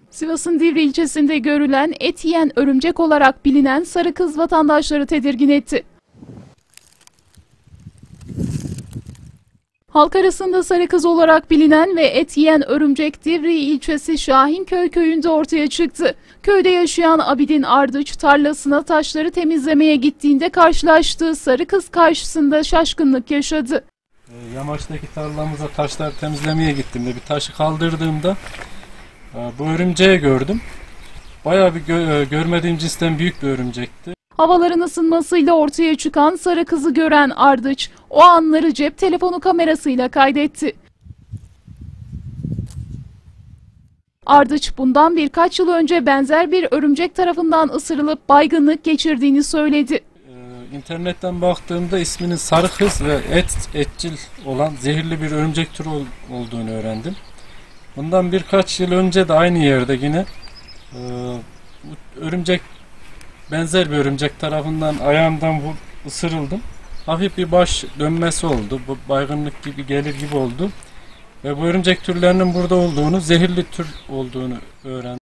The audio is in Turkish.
Sivas'ın Divri ilçesinde görülen et yiyen örümcek olarak bilinen sarı kız vatandaşları tedirgin etti. Halk arasında sarı kız olarak bilinen ve et yiyen örümcek Divri ilçesi Şahinköy köyünde ortaya çıktı. Köyde yaşayan Abidin Ardıç tarlasına taşları temizlemeye gittiğinde karşılaştığı sarı kız karşısında şaşkınlık yaşadı. Yamaçtaki tarlamıza taşlar temizlemeye gittiğimde bir taşı kaldırdığımda bu örümceği gördüm. Bayağı bir görmediğim cinsten büyük bir örümcekti. Havaların ısınmasıyla ortaya çıkan sarı kızı gören Ardıç o anları cep telefonu kamerasıyla kaydetti. Ardıç bundan birkaç yıl önce benzer bir örümcek tarafından ısırılıp baygınlık geçirdiğini söyledi. İnternetten baktığımda isminin sarı kız ve etçil olan zehirli bir örümcek türü olduğunu öğrendim. Bundan birkaç yıl önce de aynı yerde yine örümcek, benzer bir örümcek tarafından ayağımdan ısırıldım. Hafif bir baş dönmesi oldu. Bu baygınlık gibi gelir gibi oldu. Ve bu örümcek türlerinin burada olduğunu, zehirli tür olduğunu öğrendim.